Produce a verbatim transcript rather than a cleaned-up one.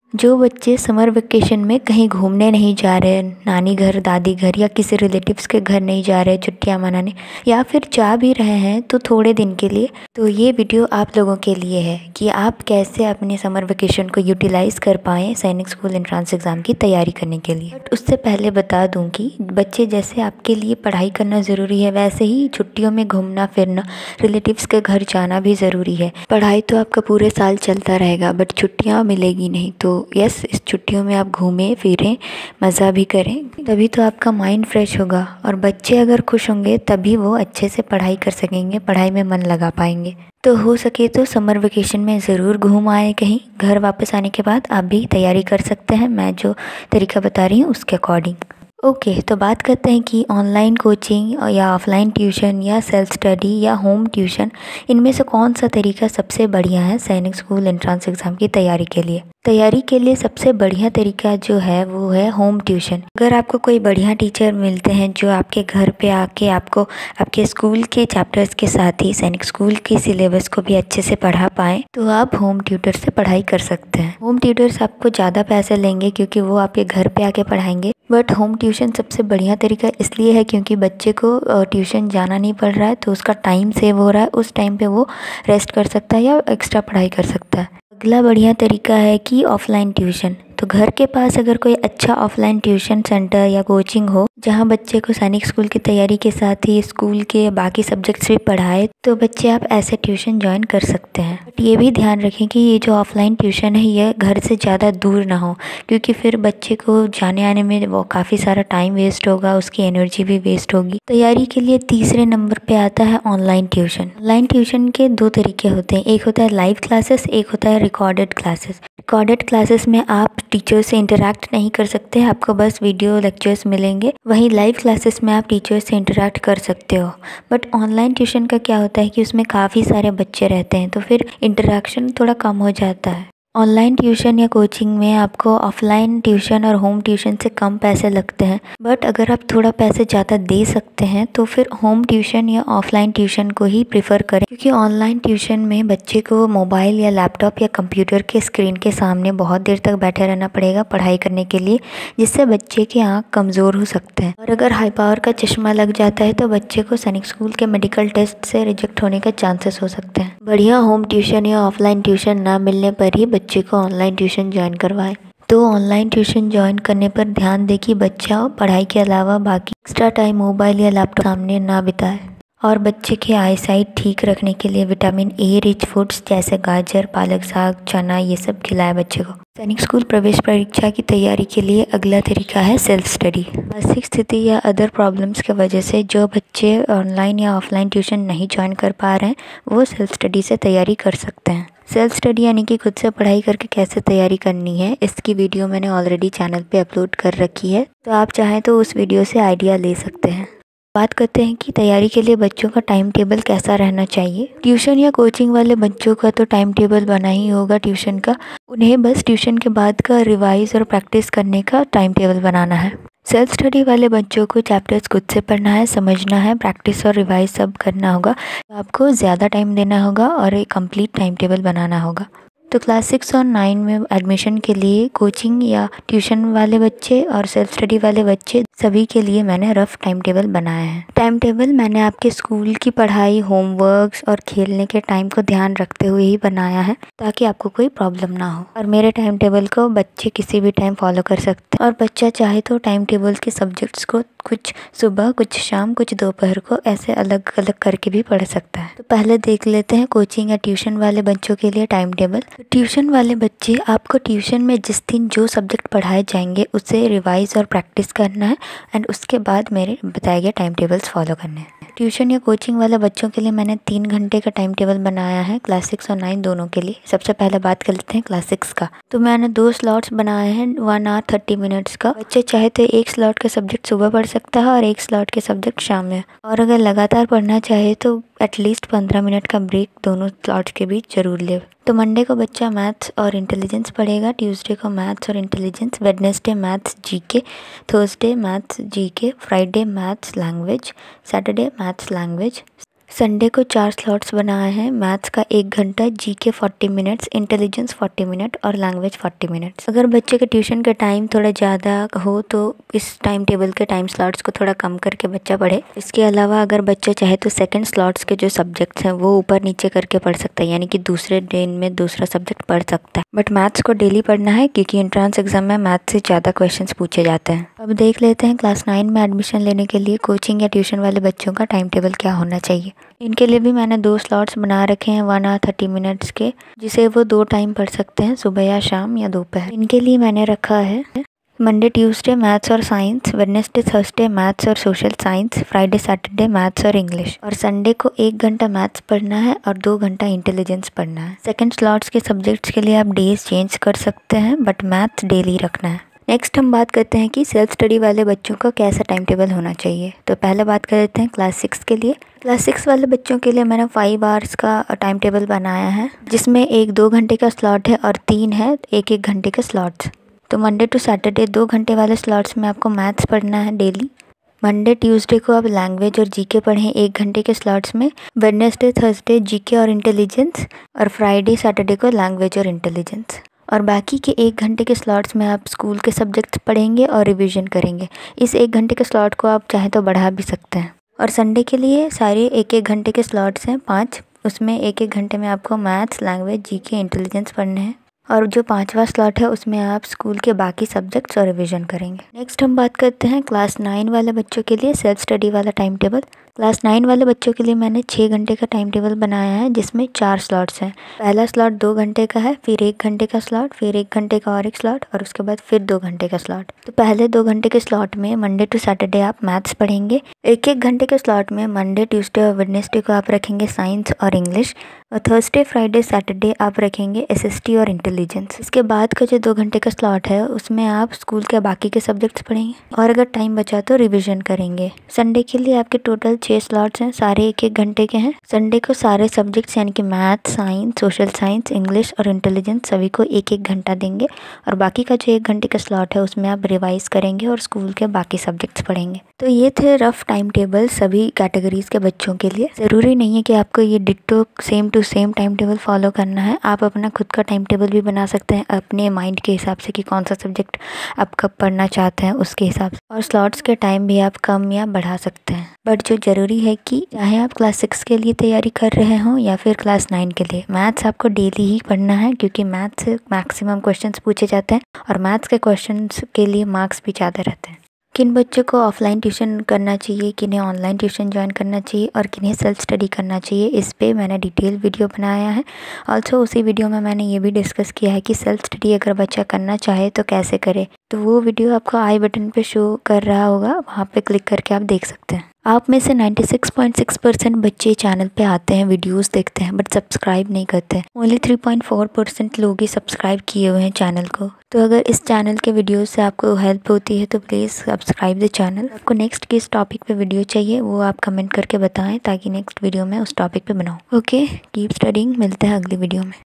जो बच्चे summer vacation में कहीं घूमने नहीं जा रहे, नानी घर, दादी घर या किसी रिलेटिव्स के घर नहीं जा रहे छुट्टियां मनाने, या फिर जा भी रहे हैं तो थोड़े दिन के लिए, तो ये वीडियो आप लोगों के लिए है कि आप कैसे अपने समर वेकेशन को यूटिलाइज़ कर पाएँ सैनिक स्कूल एंट्रेंस एग्ज़ाम की तैयारी करने के लिए। बट उससे पहले बता दूँ कि बच्चे जैसे आपके लिए पढ़ाई करना ज़रूरी है, वैसे ही छुट्टियों में घूमना फिरना, रिलेटिव्स के घर जाना भी ज़रूरी है। पढ़ाई तो आपका पूरे साल चलता रहेगा बट छुट्टियाँ मिलेगी नहीं, तो यस, इस छुट्टियों में आप घूमें फिरें, मज़ा भी करें, तभी तो आपका माइंड फ्रेश होगा। और बच्चे अगर खुश होंगे तभी वो अच्छे से पढ़ाई कर सकेंगे, पढ़ाई में मन लगा पाएंगे। तो हो सके तो समर वेकेशन में ज़रूर घूम आए कहीं। घर वापस आने के बाद आप भी तैयारी कर सकते हैं, मैं जो तरीका बता रही हूँ उसके अकॉर्डिंग। ओके okay, तो बात करते हैं कि ऑनलाइन कोचिंग या ऑफलाइन ट्यूशन या सेल्फ स्टडी या होम ट्यूशन, इनमें से कौन सा तरीका सबसे बढ़िया है सैनिक स्कूल एंट्रेंस एग्ज़ाम की तैयारी के लिए। तैयारी के लिए सबसे बढ़िया तरीका जो है वो है होम ट्यूशन। अगर आपको कोई बढ़िया टीचर मिलते हैं जो आपके घर पे आके आपको आपके स्कूल के चैप्टर्स के साथ ही सैनिक स्कूल के सिलेबस को भी अच्छे से पढ़ा पाएँ, तो आप होम ट्यूटर से पढ़ाई कर सकते हैं। होम ट्यूटर्स आपको ज़्यादा पैसे लेंगे क्योंकि वो आपके घर पे आके पढ़ाएंगे, बट होम ट्यूशन सबसे बढ़िया तरीका इसलिए है क्योंकि बच्चे को ट्यूशन जाना नहीं पड़ रहा है, तो उसका टाइम सेव हो रहा है, उस टाइम पे वो रेस्ट कर सकता है या एक्स्ट्रा पढ़ाई कर सकता है। अगला बढ़िया तरीका है कि ऑफलाइन ट्यूशन। तो घर के पास अगर कोई अच्छा ऑफलाइन ट्यूशन सेंटर या कोचिंग हो जहां बच्चे को सैनिक स्कूल की तैयारी के साथ ही स्कूल के बाकी सब्जेक्ट्स भी पढ़ाए, तो बच्चे आप ऐसे ट्यूशन ज्वाइन कर सकते हैं। बट ये भी ध्यान रखें कि ये जो ऑफलाइन ट्यूशन है ये घर से ज़्यादा दूर ना हो, क्योंकि फिर बच्चे को जाने आने में वो काफ़ी सारा टाइम वेस्ट होगा, उसकी एनर्जी भी वेस्ट होगी। तैयारी के लिए तीसरे नंबर पे आता है ऑनलाइन ट्यूशन। ऑनलाइन ट्यूशन के दो तरीके होते हैं, एक होता है लाइव क्लासेस, एक होता है रिकॉर्डेड क्लासेस। रिकॉर्डेड क्लासेस में आप टीचर से इंटरेक्ट नहीं कर सकते, आपको बस वीडियो लेक्चर्स मिलेंगे। वहीं लाइव क्लासेस में आप टीचर से इंटरेक्ट कर सकते हो। बट ऑनलाइन ट्यूशन का क्या होता है कि उसमें काफ़ी सारे बच्चे रहते हैं, तो फिर इंटरेक्शन थोड़ा कम हो जाता है। ऑनलाइन ट्यूशन या कोचिंग में आपको ऑफलाइन ट्यूशन और होम ट्यूशन से कम पैसे लगते हैं, बट अगर आप थोड़ा पैसे ज़्यादा दे सकते हैं तो फिर होम ट्यूशन या ऑफलाइन ट्यूशन को ही प्रेफर करें, क्योंकि ऑनलाइन ट्यूशन में बच्चे को मोबाइल या लैपटॉप या कंप्यूटर के स्क्रीन के सामने बहुत देर तक बैठे रहना पड़ेगा पढ़ाई करने के लिए, जिससे बच्चे की आँख कमज़ोर हो सकते हैं। और अगर हाई पावर का चश्मा लग जाता है तो बच्चे को सैनिक स्कूल के मेडिकल टेस्ट से रिजेक्ट होने का चांसेस हो सकते हैं। बढ़िया होम ट्यूशन या ऑफलाइन ट्यूशन ना मिलने पर ही बच्चे को ऑनलाइन ट्यूशन ज्वाइन करवाएं। तो ऑनलाइन ट्यूशन ज्वाइन करने पर ध्यान दें कि बच्चा पढ़ाई के अलावा बाकी एक्स्ट्रा टाइम मोबाइल या लैपटॉप सामने ना बिताए। और बच्चे की आई साइट ठीक रखने के लिए विटामिन ए रिच फूड्स जैसे गाजर, पालक साग, चना, ये सब खिलाए बच्चे को। सैनिक स्कूल प्रवेश परीक्षा की तैयारी के लिए अगला तरीका है सेल्फ स्टडी। आर्थिक स्थिति या अदर प्रॉब्लम्स की वजह से जो बच्चे ऑनलाइन या ऑफलाइन ट्यूशन नहीं ज्वाइन कर पा रहे हैं, वो सेल्फ स्टडी से तैयारी कर सकते हैं। सेल्फ स्टडी यानी कि खुद से पढ़ाई करके कैसे तैयारी करनी है, इसकी वीडियो मैंने ऑलरेडी चैनल पे अपलोड कर रखी है, तो आप चाहें तो उस वीडियो से आइडिया ले सकते हैं। बात करते हैं कि तैयारी के लिए बच्चों का टाइम टेबल कैसा रहना चाहिए। ट्यूशन या कोचिंग वाले बच्चों का तो टाइम टेबल बना ही होगा ट्यूशन का, उन्हें बस ट्यूशन के बाद का रिवाइज और प्रैक्टिस करने का टाइम टेबल बनाना है। सेल्फ स्टडी वाले बच्चों को चैप्टर्स खुद से पढ़ना है, समझना है, प्रैक्टिस और रिवाइज सब करना होगा, तो आपको ज़्यादा टाइम देना होगा और एक कंप्लीट टाइम टेबल बनाना होगा। तो क्लास सिक्स और नाइन में एडमिशन के लिए कोचिंग या ट्यूशन वाले बच्चे और सेल्फ स्टडी वाले बच्चे सभी के लिए मैंने रफ टाइम टेबल बनाया है। टाइम टेबल मैंने आपके स्कूल की पढ़ाई, होमवर्क्स और खेलने के टाइम को ध्यान रखते हुए ही बनाया है, ताकि आपको कोई प्रॉब्लम ना हो। और मेरे टाइम टेबल को बच्चे किसी भी टाइम फॉलो कर सकते हैं, और बच्चा चाहे तो टाइम टेबल के सब्जेक्ट्स को कुछ सुबह, कुछ शाम, कुछ दोपहर को ऐसे अलग अलग करके भी पढ़ सकता है। तो पहले देख लेते हैं कोचिंग या ट्यूशन वाले बच्चों के लिए टाइम टेबल। तो ट्यूशन वाले बच्चे, आपको ट्यूशन में जिस दिन जो सब्जेक्ट पढ़ाए जाएंगे उसे रिवाइज और प्रैक्टिस करना है, एंड उसके बाद मेरे बताए गए टाइम टेबल्स फॉलो करने हैं। ट्यूशन या कोचिंग वाले बच्चों के लिए मैंने तीन घंटे का टाइम टेबल बनाया है, क्लास सिक्स और नाइन दोनों के लिए। सबसे पहले बात कर लेते हैं क्लास सिक्स का। तो मैंने दो स्लॉट्स बनाए हैं, वन आवर थर्टी मिनट्स का। बच्चे चाहे तो एक स्लॉट का सब्जेक्ट सुबह पढ़ सकता है और एक स्लॉट के सब्जेक्ट शाम में, और अगर लगातार पढ़ना चाहे तो एटलीस्ट पंद्रह मिनट का ब्रेक दोनों स्लॉट्स के बीच जरूर ले। तो मंडे को बच्चा मैथ्स और इंटेलिजेंस पढ़ेगा, ट्यूसडे को मैथ्स और intelligence, Wednesday maths GK, Thursday maths GK, Friday maths language, Saturday maths language, Sunday को चार स्लॉट्स बनाए हैं। मैथ्स का एक घंटा, GK forty minutes, intelligence forty minute और लैंग्वेज फोर्टी मिनट्स। अगर बच्चे के ट्यूशन का टाइम थोड़ा ज़्यादा हो तो इस टाइम टेबल के टाइम स्लॉट्स को थोड़ा कम करके बच्चा पढ़े। इसके अलावा अगर बच्चा चाहे तो सेकंड स्लॉट्स के जो सब्जेक्ट्स हैं वो ऊपर नीचे करके पढ़ सकता है, यानी कि दूसरे दिन में दूसरा सब्जेक्ट पढ़ सकता है। बट मैथ्स को डेली पढ़ना है क्योंकि एंट्रेंस एग्जाम में मैथ्स से ज़्यादा क्वेश्चंस पूछे जाते हैं। अब देख लेते हैं क्लास नाइन में एडमिशन लेने के लिए कोचिंग या ट्यूशन वाले बच्चों का टाइम टेबल क्या होना चाहिए। इनके लिए भी मैंने दो स्लॉट्स बना रखे हैं वन आवर थर्टी मिनट्स के, जिसे वो दो टाइम पढ़ सकते हैं, सुबह या शाम या दोपहर। इनके लिए मैंने रखा है मंडे ट्यूसडे मैथ्स और साइंस, वेडनेसडे थर्सडे मैथ्स और social science, Friday Saturday maths और इंग्लिश। और संडे को एक घंटा मैथ्स पढ़ना है और दो घंटा इंटेलिजेंस पढ़ना है। सेकंड स्लॉट्स के सब्जेक्ट्स के लिए आप डेज चेंज कर सकते हैं, बट मैथ्स डेली रखना है। नेक्स्ट हम बात करते हैं कि सेल्फ स्टडी वाले बच्चों का कैसा टाइम टेबल होना चाहिए। तो पहले बात कर लेते हैं क्लास सिक्स के लिए। क्लास सिक्स वाले बच्चों के लिए मैंने फाइव आवर्स का टाइम टेबल बनाया है, जिसमें एक दो घंटे का स्लॉट है और तीन है एक एक घंटे के स्लॉट्स। तो मंडे टू सैटरडे दो घंटे वाले स्लॉट्स में आपको मैथ्स पढ़ना है डेली। मंडे ट्यूसडे को आप लैंग्वेज और जीके पढ़ें एक घंटे के स्लॉट्स में। वेडनेसडे थर्सडे जीके और इंटेलिजेंस, और फ्राइडे सैटरडे को लैंग्वेज और इंटेलिजेंस। और बाकी के एक घंटे के स्लॉट्स में आप स्कूल के सब्जेक्ट्स पढ़ेंगे और रिवीजन करेंगे। इस एक घंटे के स्लॉट को आप चाहें तो बढ़ा भी सकते हैं। और संडे के लिए सारे एक एक घंटे के स्लॉट्स हैं पाँच, उसमें एक एक घंटे में आपको मैथ्स, लैंग्वेज, जीके, इंटेलिजेंस पढ़ने हैं। और जो पांचवा स्लॉट है उसमें आप स्कूल के बाकी सब्जेक्ट्स और रिवीजन करेंगे। नेक्स्ट हम बात करते हैं क्लास नाइन वाले बच्चों के लिए सेल्फ स्टडी वाला टाइम टेबल। क्लास नाइन वाले बच्चों के लिए मैंने छः घंटे का टाइम टेबल बनाया है, जिसमें चार स्लॉट्स हैं। पहला स्लॉट दो घंटे का है, फिर एक घंटे का स्लॉट, फिर एक घंटे का और एक स्लॉट, और उसके बाद फिर दो घंटे का स्लॉट। तो पहले दो घंटे के स्लॉट में मंडे टू सैटरडे आप मैथ्स पढ़ेंगे। एक एक घंटे के स्लॉट में मंडे ट्यूसडे और वेडनेसडे को आप रखेंगे साइंस और इंग्लिश, और थर्सडे फ्राइडे सैटरडे आप रखेंगे एसएसटी और इंटेलिजेंस। इसके बाद का जो दो घंटे का स्लॉट है उसमें आप स्कूल के बाकी के सब्जेक्ट्स पढ़ेंगे, और अगर टाइम बचा तो रिवीजन करेंगे। संडे के लिए आपके टोटल छः स्लॉट्स हैं, सारे एक एक घंटे के हैं। संडे को सारे सब्जेक्ट्स यानी कि math, science, social science, English और इंटेलिजेंस सभी को एक एक घंटा देंगे, और बाकी का जो एक घंटे का स्लॉट है उसमें आप रिवाइज करेंगे और स्कूल के बाकी सब्जेक्ट्स पढ़ेंगे। तो ये थे रफ टाइम टेबल सभी कैटेगरीज के बच्चों के लिए। ज़रूरी नहीं है कि आपको ये ditto same to same time table follow करना है, आप अपना खुद का टाइम टेबल भी बना सकते हैं अपने माइंड के हिसाब से कि कौन सा सब्जेक्ट आप कब पढ़ना चाहते हैं उसके हिसाब से, और स्लॉट्स के टाइम भी आप कम या बढ़ा सकते हैं। बट जो ज़रूरी है कि चाहे आप क्लास सिक्स के लिए तैयारी कर रहे हों या फिर क्लास नाइन के लिए, मैथ्स आपको डेली ही पढ़ना है, क्योंकि मैथ्स से मैक्सिमम क्वेश्चंस पूछे जाते हैं और मैथ्स के क्वेश्चंस के लिए मार्क्स भी ज़्यादा रहते हैं। किन बच्चों को ऑफलाइन ट्यूशन करना चाहिए, किन्हें ऑनलाइन ट्यूशन ज्वाइन करना चाहिए और किन्हें सेल्फ स्टडी करना चाहिए, इस पे मैंने डिटेल वीडियो बनाया है। ऑल्सो उसी वीडियो में मैंने ये भी डिस्कस किया है कि सेल्फ स्टडी अगर बच्चा करना चाहे तो कैसे करे। तो वो वीडियो आपको आई बटन पे शो कर रहा होगा, वहाँ पे क्लिक करके आप देख सकते हैं। आप में से छियानवे पॉइंट छह परसेंट बच्चे चैनल पे आते हैं, वीडियोस देखते हैं, बट सब्सक्राइब नहीं करते हैं। ओनली तीन पॉइंट चार परसेंट लोग ही सब्सक्राइब किए हुए हैं चैनल को। तो अगर इस चैनल के वीडियोस से आपको हेल्प होती है तो प्लीज़ सब्सक्राइब द चैनल। आपको नेक्स्ट किस टॉपिक पे वीडियो चाहिए वो आप कमेंट करके बताएं, ताकि नेक्स्ट वीडियो में उस टॉपिक पे बनाऊँ। ओके, कीप स्टडिंग, मिलते हैं अगली वीडियो में।